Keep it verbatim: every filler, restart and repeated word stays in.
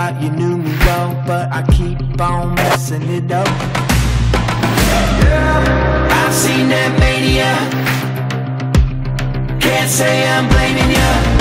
thought you knew me well, but I keep on messing it up. I've seen that mania, can't say I'm blaming you.